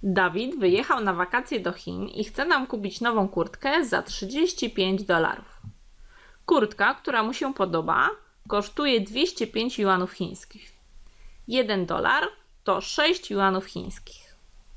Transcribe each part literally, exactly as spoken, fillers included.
Dawid wyjechał na wakacje do Chin i chce nam kupić nową kurtkę za trzydzieści pięć dolarów. Kurtka, która mu się podoba, kosztuje dwieście pięć juanów chińskich. jeden dolar to sześć juanów chińskich.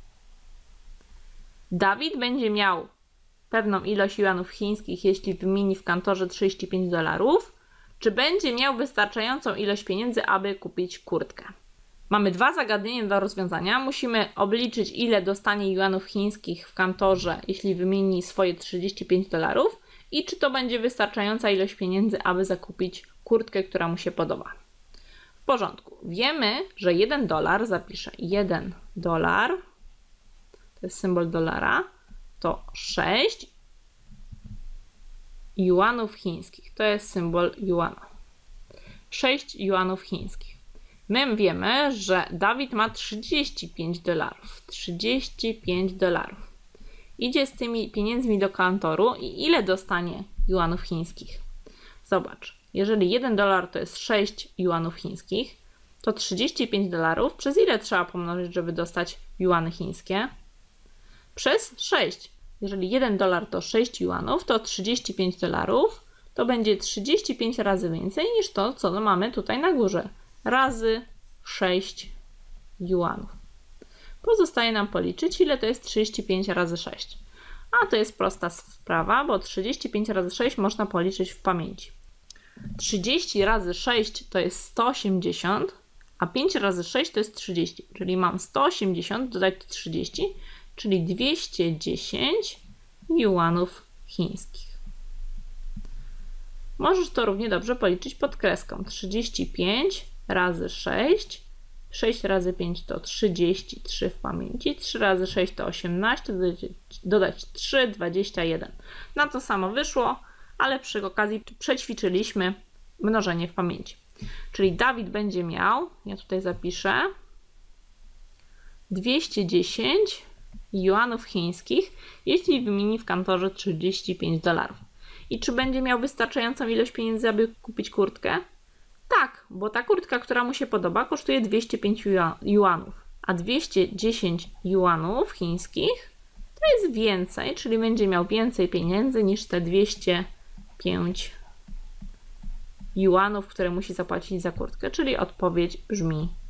Dawid będzie miał pewną ilość juanów chińskich, jeśli wymieni w kantorze trzydzieści pięć dolarów, czy będzie miał wystarczającą ilość pieniędzy, aby kupić kurtkę. Mamy dwa zagadnienia do rozwiązania. Musimy obliczyć, ile dostanie juanów chińskich w kantorze, jeśli wymieni swoje trzydzieści pięć dolarów i czy to będzie wystarczająca ilość pieniędzy, aby zakupić kurtkę, która mu się podoba. W porządku. Wiemy, że jeden dolar, zapiszę jeden dolar, to jest symbol dolara, to sześć juanów chińskich. To jest symbol juana. sześć juanów chińskich. My wiemy, że Dawid ma trzydzieści pięć dolarów. trzydzieści pięć dolarów. Idzie z tymi pieniędzmi do kantoru i ile dostanie juanów chińskich? Zobacz, jeżeli jeden dolar to jest sześć juanów chińskich, to trzydzieści pięć dolarów przez ile trzeba pomnożyć, żeby dostać juany chińskie? Przez sześć. Jeżeli jeden dolar to sześć juanów, to trzydzieści pięć dolarów to będzie trzydzieści pięć razy więcej niż to, co mamy tutaj na górze. Razy sześć juanów. Pozostaje nam policzyć, ile to jest trzydzieści pięć razy sześć. A to jest prosta sprawa, bo trzydzieści pięć razy sześć można policzyć w pamięci. trzydzieści razy sześć to jest sto osiemdziesiąt, a pięć razy sześć to jest trzydzieści. Czyli mam sto osiemdziesiąt dodać trzydzieści, czyli dwieście dziesięć juanów chińskich. Możesz to równie dobrze policzyć pod kreską. trzydzieści pięć razy sześć. sześć razy pięć to trzydzieści trzy w pamięci. trzy razy sześć to osiemnaście. Dodać, dodać trzy, dwadzieścia jeden. Na to samo wyszło, ale przy okazji przećwiczyliśmy mnożenie w pamięci. Czyli Dawid będzie miał, ja tutaj zapiszę, dwieście dziesięć juanów chińskich, jeśli wymieni w kantorze trzydzieści pięć dolarów. I czy będzie miał wystarczającą ilość pieniędzy, aby kupić kurtkę? Tak, bo ta kurtka, która mu się podoba, kosztuje dwieście pięć juanów, a dwieście dziesięć juanów chińskich to jest więcej, czyli będzie miał więcej pieniędzy niż te dwieście pięć juanów, które musi zapłacić za kurtkę, czyli odpowiedź brzmi